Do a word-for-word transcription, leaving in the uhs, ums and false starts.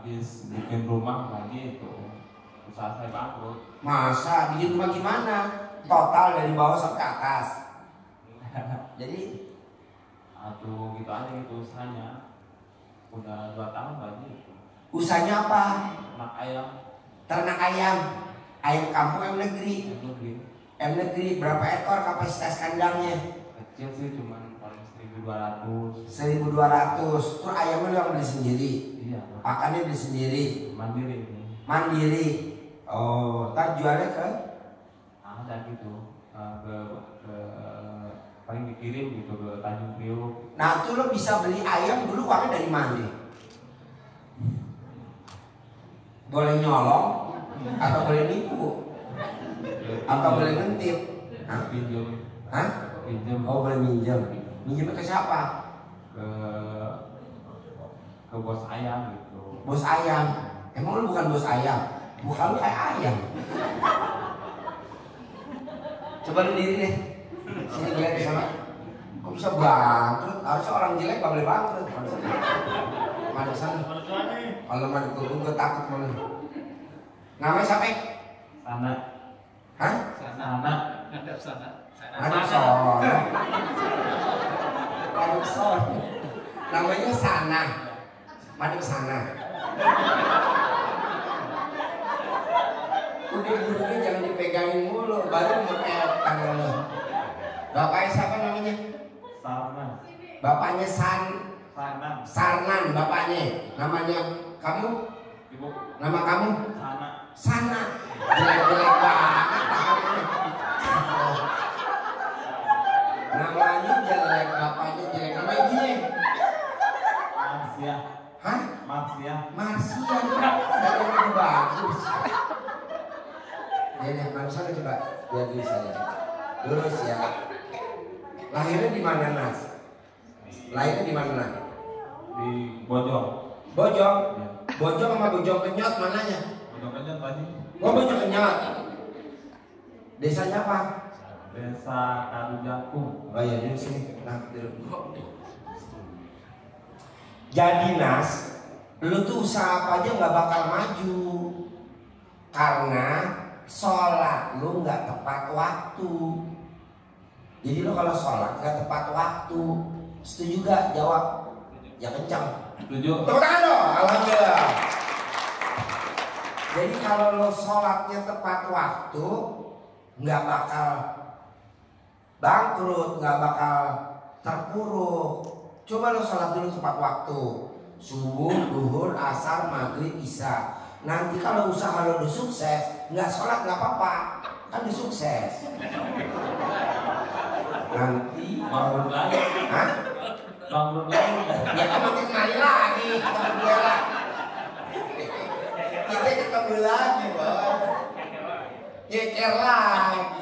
habis bikin rumah lagi itu usaha saya bangkrut. Masa bikin rumah gimana? Total dari bawah sampai atas. Jadi aduh gitu aja gitu usahanya. Udah dua tahun lagi itu. Usahanya apa? Ternak ayam. Ternak ayam. Ayam kampung, ayam negeri. Ayam negeri. Ayam negeri berapa ekor kapasitas kandangnya? Kecil sih cuman paling seribu dua ratus. seribu dua ratus. Terus ayamnya lu yang beli sendiri. Iya. Pakannya beli sendiri. Mandiri ini. Mandiri. Oh, ntar jualnya ke? Ada gitu. Uh, ke, ke paling dikirim gitu ke Tanjung Priok. Nah, tuh lo bisa beli ayam dulu uangnya dari mana? Boleh nyolong atau boleh nipu atau boleh ngintip? Hah? Pinjam. Hah? Pinjam. Oh, boleh minjem. Minjemnya ke siapa? Ke ke bos ayam gitu. Bos ayam. Emang lu bukan bos ayam? Bukan, lu kayak ayam. Coba lu diri deh. Sini gue lihat di sana. Kok bisa bangkrut? Harusnya orang jelek gak boleh bangkrut. Mana sana? Kalau mana gue gue takut mana. Namanya siapa? Sana. Hah? Sana. Hadap sana. Hadap sana. Hadap sana. Namanya Sana. Madep Sana. Udah burungnya jangan dipegangin mulu, baru ngepet tangannya. Bapaknya siapa namanya? Sana. Bapaknya San. Sana. Sarnan bapaknya. Namanya kamu? Ibu. Nama kamu? Sana. Sana. Jelek-jelek banget tangannya. Namanya jelek, bapaknya jelek. Nama ibunya? Marsia. Hah? Marsia. Marsia. Saya lebih bagus. Ya, ya, mana sana coba biar bisa ya. Lurus ya. Lahirnya di mana, Nas? Lahirnya di mana, Nas? Di Bojong. Bojong. Ya. Bojong sama Bojong Kenyot mananya? Bojong aja tadi. Oh, Bojong Kenyot. Desanya apa? Desa Kadujakung. Oh iya, di sini. Nah, duduk. Jadi Nas, lu tuh usaha apa aja nggak bakal maju karena sholat lu nggak tepat waktu. Jadi lu kalau sholat nggak tepat waktu, setuju gak? Jawab. Ya kencang. Setuju. Tepuk tangan dong. Alhamdulillah. Jadi kalau lu sholatnya tepat waktu, nggak bakal bangkrut, nggak bakal terpuruk. Coba lo sholat dulu tepat waktu. Subuh, duhur, asar, maghrib, isya. Nanti kalau usaha lo udah sukses, nggak sholat nggak apa-apa, kan udah sukses. Nanti Bangun lagi. hah? Bangun lagi. Ya kamu kembali lagi, ketemu dia lah. Kita ketemu lagi, bos. Nyeker lagi.